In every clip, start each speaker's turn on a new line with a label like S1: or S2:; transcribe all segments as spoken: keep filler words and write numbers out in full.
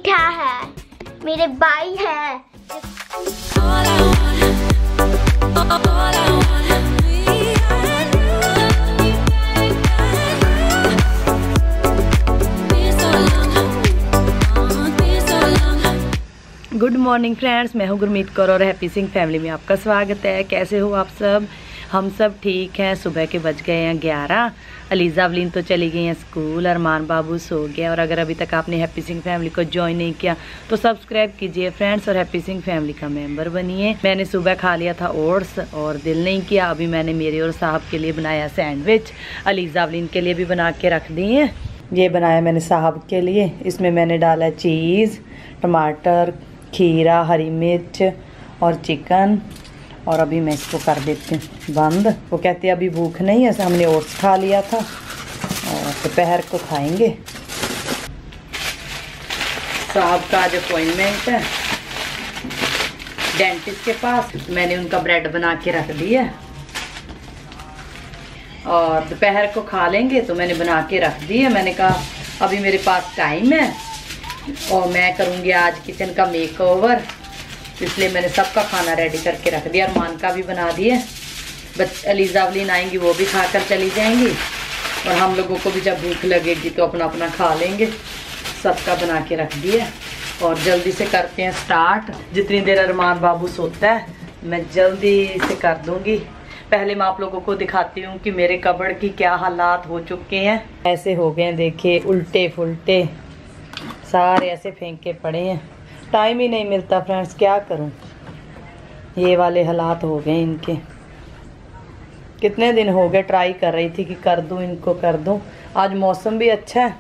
S1: मीठा है, मेरे भाई है।
S2: गुड मॉर्निंग फ्रेंड्स, मैं हूँ गुरमीत कौर और हैप्पी सिंह फैमिली में आपका स्वागत है। कैसे हो आप सब? हम सब ठीक हैं। सुबह के बज गए हैं ग्यारह। अलीज़ा अवलीन तो चली गई हैं स्कूल, अरमान बाबू सो गया। और अगर अभी तक आपने हैप्पी सिंह फैमिली को ज्वाइन नहीं किया तो सब्सक्राइब कीजिए फ्रेंड्स और हैप्पी सिंह फैमिली का मेंबर बनिए। मैंने सुबह खा लिया था ओट्स और दिल नहीं किया। अभी मैंने मेरे और साहब के लिए बनाया सैंडविच, अलीज़ा अवलीन के लिए भी बना के रख दी है। ये बनाया मैंने साहब के लिए। इसमें मैंने डाला चीज़, टमाटर, खीरा, हरी मिर्च और चिकन। और अभी मैं इसको कर देती हूँ बंद। वो कहते हैं अभी भूख नहीं है, हमने ओट्स खा लिया था और दोपहर को खाएंगे। साहब का आज अपॉइंटमेंट है डेंटिस्ट के पास। मैंने उनका ब्रेड बना के रख दिया और दोपहर को खा लेंगे, तो मैंने बना के रख दी है। मैंने कहा अभी मेरे पास टाइम है और मैं करूँगी आज किचन का मेकओवर, इसलिए मैंने सबका खाना रेडी करके रख दिया। अरमान का भी बना दिया। बस अलीज़ा अवलीन आएंगी, वो भी खाकर चली जाएंगी और हम लोगों को भी जब भूख लगेगी तो अपना अपना खा लेंगे। सबका बना के रख दिया और जल्दी से करते हैं स्टार्ट। जितनी देर अरमान बाबू सोता है मैं जल्दी से कर दूँगी। पहले मैं आप लोगों को दिखाती हूँ कि मेरे कबर्ड की क्या हालात हो चुके हैं। ऐसे हो गए हैं, देखिए उल्टे फुलटे सारे ऐसे फेंके पड़े हैं। टाइम ही नहीं मिलता फ्रेंड्स, क्या करूं। ये वाले हालात हो गए इनके। कितने दिन हो गए ट्राई कर रही थी कि कर दूं, इनको कर दूं। आज मौसम भी अच्छा है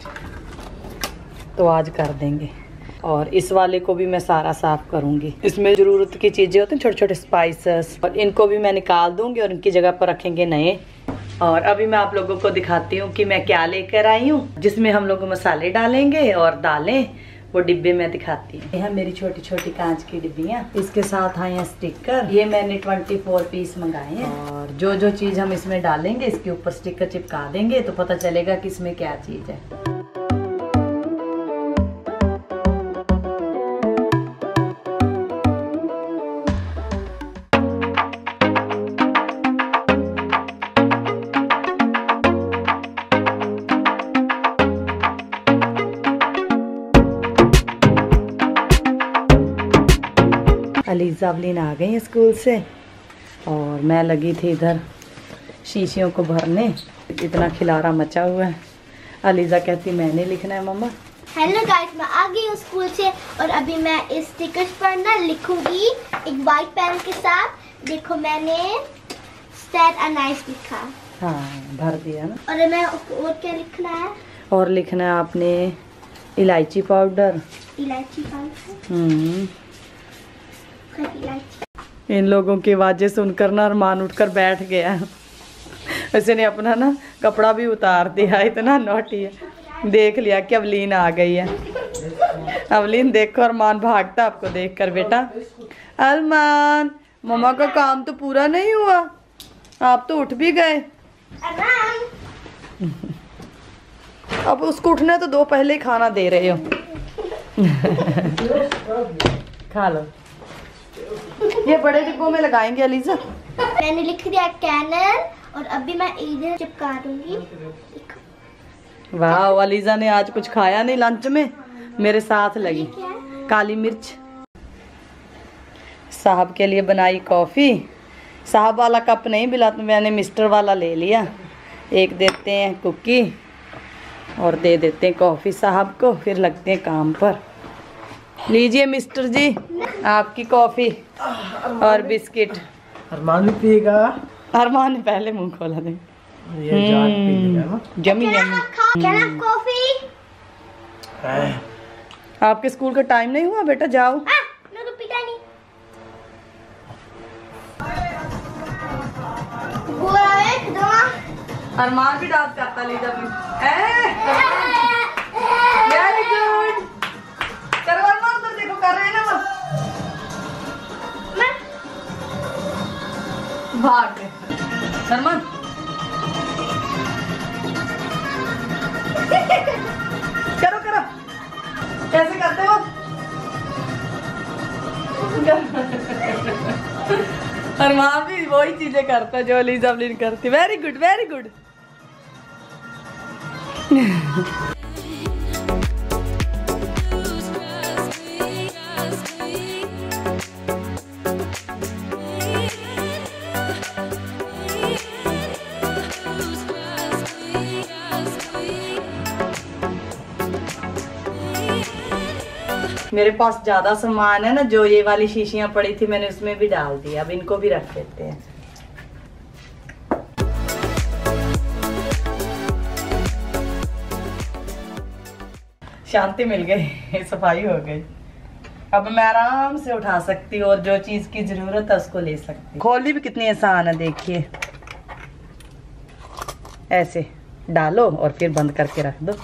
S2: तो आज कर देंगे। और इस वाले को भी मैं सारा साफ करूंगी। इसमें ज़रूरत की चीज़ें होती हैं, छोटे छोटे स्पाइसेस, और इनको भी मैं निकाल दूंगी और इनकी जगह पर रखेंगे नए। और अभी मैं आप लोगों को दिखाती हूँ कि मैं क्या लेकर आई हूँ, जिसमें हम लोग मसाले डालेंगे और दालें। वो डिब्बे में दिखाती हूँ। यह मेरी छोटी छोटी कांच की डिब्बियाँ। इसके साथ आए हैं स्टिकर। ये मैंने चौबीस पीस मंगाए हैं। और जो जो चीज़ हम इसमें डालेंगे इसके ऊपर स्टिकर चिपका देंगे तो पता चलेगा कि इसमें क्या चीज़ है। अलीज़ा अवलीन आ गई हैं स्कूल से और मैं लगी थी इधर शीशियों को भरने। इतना खिलारा मचा हुआ है। अलीज़ा कहती मैंने लिखना है मम्मा।
S1: हेलो गाइस, मैं आ गई हूँ स्कूल से और अभी मैं इस स्टिकर्स पर ना लिखूंगी एक वाइट पेन के साथ। देखो मैंने स्टेट अ नाइस लिखा।
S2: हाँ, भर दिया ना। और
S1: मैं और क्या लिखना है? और
S2: लिखना है आपने इलायची पाउडर।
S1: इलायची पाउडर।
S2: हम्म इन लोगों की आवाजें सुनकर ना अरमान उठकर बैठ गया। वैसे ने अपना ना कपड़ा भी उतार दिया, इतना नौटी है। देख लिया कि अवलीन आ गई है। अवलीन देखो, अरमान भागता आपको देखकर। बेटा अरमान, मम्मा का काम तो पूरा नहीं हुआ, आप तो उठ भी गए। अब उसको उठना तो दो पहले ही खाना दे रहे हो। खा लो। ये बड़े डिब्बों में लगाएंगे अलीज़ा।
S1: मैंने लिख दिया कैनन और अभी मैं इधर चिपका दूंगी।
S2: वाह, अलीज़ा ने आज कुछ खाया नहीं लंच में, मेरे साथ लगी। काली मिर्च। साहब के लिए बनाई कॉफ़ी। साहब वाला कप नहीं मिला तो मैंने मिस्टर वाला ले लिया। एक देते हैं कुकी और दे देते हैं कॉफ़ी साहब को, फिर लगते हैं काम पर। लीजिए मिस्टर जी, आपकी कॉफ़ी और बिस्किट।
S3: अरमान भी पिएगा।
S2: अरमान ने पहले मुंह खोला दे।
S3: ये जान पी लेगा ना।
S2: जमी जमी
S1: कॉफ़ी।
S2: आपके स्कूल का टाइम नहीं हुआ बेटा, जाओ।
S1: आ, मैं तो पीता नहीं।
S2: अरमान भी डांस करता लीजा भी। Very good. करो अरमान, उधर देखो कर रहे हैं ना वो। भाग गए अरमान। करो करो, कैसे करते अरमान भी वही चीजें करता है जो लीजाबलिन करती। Very good very good. मेरे पास ज्यादा सामान है ना, जो ये वाली शीशियां पड़ी थी मैंने उसमें भी डाल दिया। अब इनको भी रख देते हैं। शांति मिल गई, सफाई हो गई। अब मैं आराम से उठा सकती हूँ और जो चीज की जरूरत है उसको ले सकती हूँ। खोली भी कितनी आसान है, देखिए ऐसे डालो और फिर बंद करके रख दो।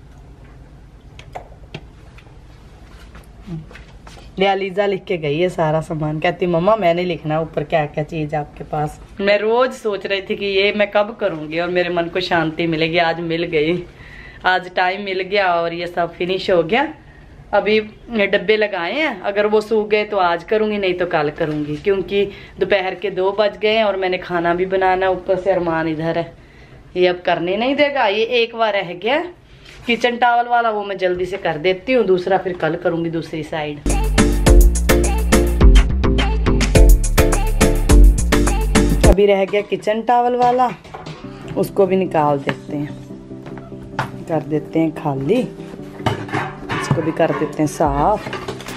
S2: लिया लिख के गई है सारा सामान। कहती मम्मा मैंने लिखना ऊपर क्या क्या चीज आपके पास। मैं रोज सोच रही थी कि ये मैं कब करूंगी और मेरे मन को शांति मिलेगी। आज मिल गई, आज टाइम मिल गया और ये सब फिनिश हो गया। अभी डब्बे लगाए हैं, अगर वो सूख गए तो आज करूंगी, नहीं तो कल करूंगी, क्योंकि दोपहर के दो बज गए हैं और मैंने खाना भी बनाना। ऊपर से अरमान इधर है, ये अब करने नहीं देगा। ये एक बार रह गया किचन टॉवल वाला, वो मैं जल्दी से कर देती हूँ। दूसरा फिर कल करूंगी दूसरी साइड। अभी रह गया किचन टॉवल वाला, उसको भी निकाल देते हैं, कर देते हैं खाली। इसको भी कर देते हैं साफ।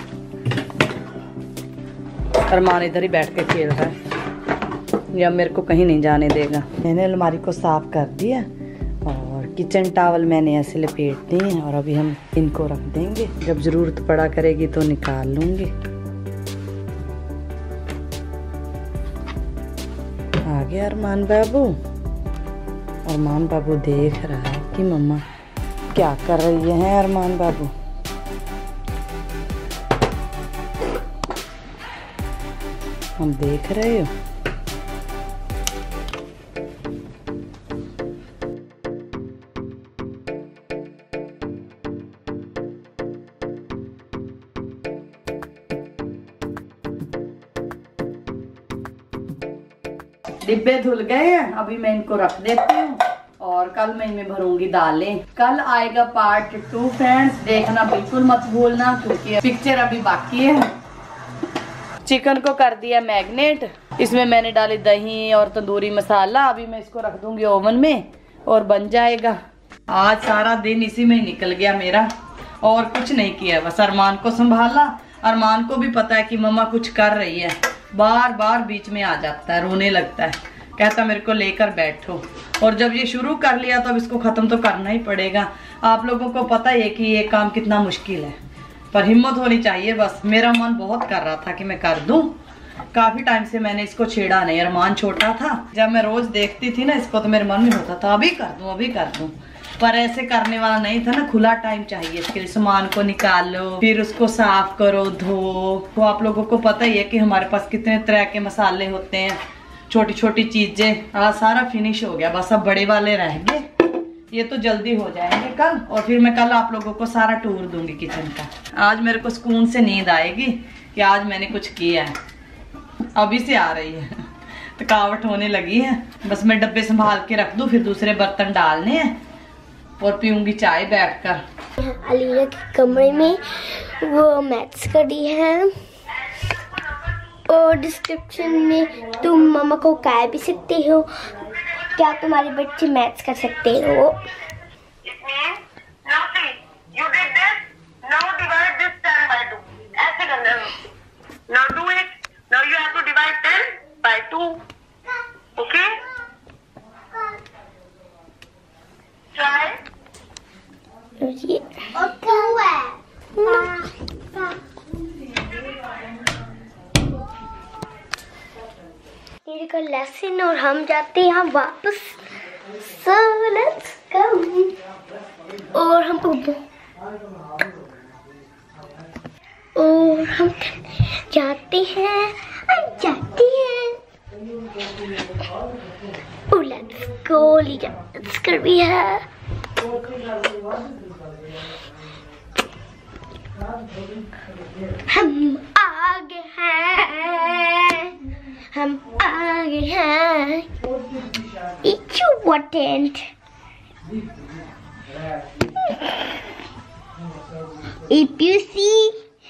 S2: अरमान इधर ही बैठ के खेल रहा है, या मेरे को कहीं नहीं जाने देगा। मैंने अलमारी को साफ कर दिया और किचन टॉवल मैंने ऐसे लपेट दिए हैं और अभी हम इनको रख देंगे। जब जरूरत पड़ा करेगी तो निकाल लूंगी। आ गया अरमान बाबू। अरमान बाबू देख रहा है कि मम्मा क्या कर रही है। अरमान बाबू हम देख रहे हो। डिब्बे धुल गए हैं, अभी मैं इनको रख देती हूँ और कल मैं इनमें भरूंगी दालें। कल आएगा पार्ट टू फ्रेंड्स, देखना बिल्कुल मत भूलना, क्योंकि पिक्चर अभी बाकी है। चिकन को कर दिया मैग्नेट, इसमें मैंने डाली दही और तंदूरी मसाला। अभी मैं इसको रख दूंगी ओवन में और बन जाएगा। आज सारा दिन इसी में ही निकल गया मेरा, और कुछ नहीं किया, बस अरमान को संभाला। अरमान को भी पता है कि मम्मा कुछ कर रही है, बार बार बीच में आ जाता है, रोने लगता है, कहता मेरे को लेकर बैठो। और जब ये शुरू कर लिया तो अब इसको खत्म तो करना ही पड़ेगा। आप लोगों को पता है कि ये काम कितना मुश्किल है, पर हिम्मत होनी चाहिए। बस मेरा मन बहुत कर रहा था कि मैं कर दूं, काफी टाइम से मैंने इसको छेड़ा नहीं। अरमान छोटा था, जब मैं रोज देखती थी ना इसको तो मेरे मन में होता था अभी कर दूं अभी कर दूं, पर ऐसे करने वाला नहीं था ना। खुला टाइम चाहिए इसके लिए। सामान को निकालो, फिर उसको साफ करो, धो। तो आप लोगों को पता ही है कि हमारे पास कितने तरह के मसाले होते हैं, छोटी छोटी चीजें। आज सारा फिनिश हो गया, बस अब बड़े वाले रह गए, ये तो जल्दी हो जाएंगे कल। और फिर मैं कल आप लोगों को सारा टूर दूंगी किचन का। आज मेरे को सुकून से नींद आएगी कि आज मैंने कुछ किया है। अभी से आ रही है, थकावट होने लगी है। बस मैं डब्बे संभाल के रख दूं, फिर दूसरे बर्तन डालने हैं और पीऊंगी चाय बैठकर।
S1: अलीना के कमरे में वो मैथ्स करी है, और डिस्क्रिप्शन में तुम मम्मा को कह भी सकते हो क्या तुम्हारे बच्चे मैथ्स कर सकते हो। ये का लेसन और हम जाते हैं वापस। So let's go। और हम और हम जाते हैं जाते हैं Oh let's go Lisa, let's कर भी है। हम आ गए हैं। important. If you see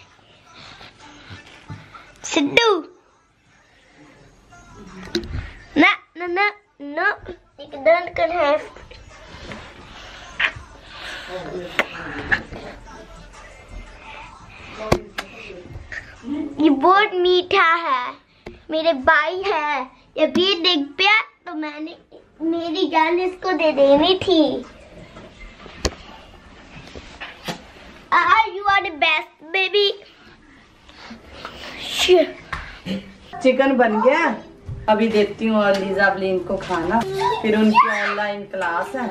S1: Siddu, no, no, no, no, you don't can have. ये बहुत मीठा है, मेरे भाई है, जब ये देख पिया तो मैंने मेरी जान इसको दे देनी थी। Ah, you are the best baby.
S2: Chicken बन गया, अभी देती हूँ लीजा ब्लिन को खाना, फिर उनकी ऑनलाइन क्लास है।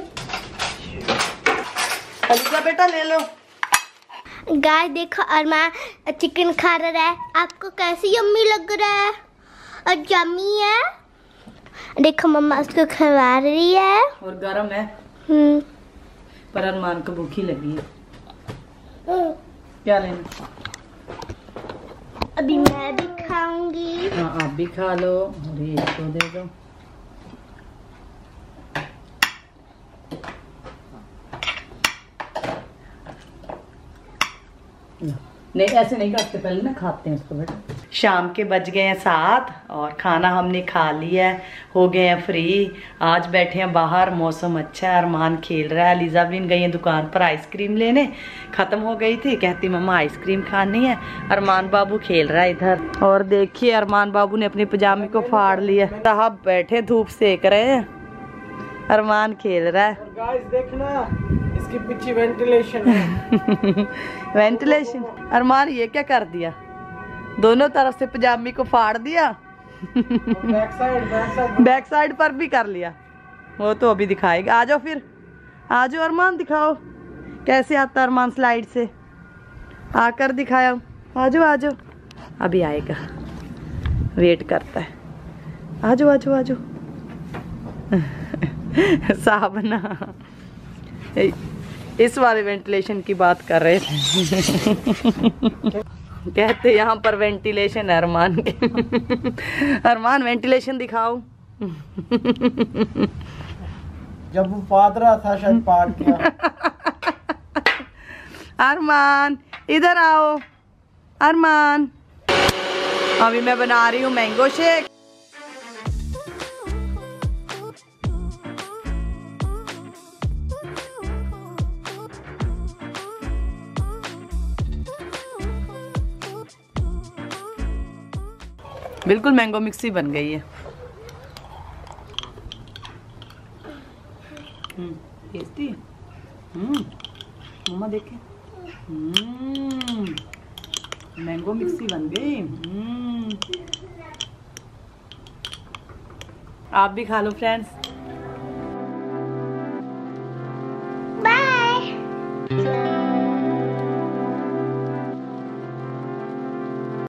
S2: अलीजा बेटा ले लो।
S1: गाय देखो अरमान चिकन खा रहा है, आपको कैसी यम्मी लग रहा है? और यम्मी है, देखो मम्मा उसको खिला रही है
S2: और गरम है।
S1: हम्म
S2: पर अरमान को भूखी लगी है। क्या लेना?
S1: अभी मैं भी खाऊंगी।
S2: हाँ आप भी खा लो और ये इसको दे दो। नहीं ऐसे नहीं करते, पहले ना खाते हैं इसको बेटा। शाम के बज गए हैं सात और खाना हमने खा लिया है, हो गए हैं फ्री। आज बैठे हैं बाहर, मौसम अच्छा है, अरमान खेल रहा है। लीजा बिन गई है दुकान पर आइसक्रीम लेने, ख़त्म हो गई थी, कहती मम्मा आइसक्रीम खानी है। अरमान बाबू खेल रहा है इधर। और देखिए अरमान बाबू ने अपने पजामे को फाड़ लिया, साहब बैठे धूप सेक रहे हैं, अरमान खेल रहा है।
S3: गाइस देखना इसके पीछे वेंटिलेशन है।
S2: वेंटिलेशन? अरमान ये क्या कर दिया, दोनों तरफ से पजामी को फाड़ दिया।
S3: Back side back side
S2: back side पर भी कर लिया, वो तो अभी दिखाएगा। आ जाओ फिर, आ जाओ अरमान, दिखाओ कैसे आता अरमान स्लाइड से, आकर दिखाया। आ जाओ आ जाओ, अभी आएगा, वेट करता है। आ जाओ आ जाओ आ जाओ। साहब ना इस वाले वेंटिलेशन की बात कर रहे थे। कहते यहाँ पर वेंटिलेशन है अरमान के। अरमान वेंटिलेशन दिखाओ।
S3: जब वो पाद रहा था शायद पाद किया।
S2: अरमान इधर आओ, अरमान अभी मैं बना रही हूँ मैंगो शेक। बिल्कुल मैंगो मिक्सी बन गई है। हम्म टेस्टी। हम्म मम्मा देखे, हम्म मैंगो मिक्सी बन गई। हम्म आप भी खा लो फ्रेंड्स।
S1: बाय।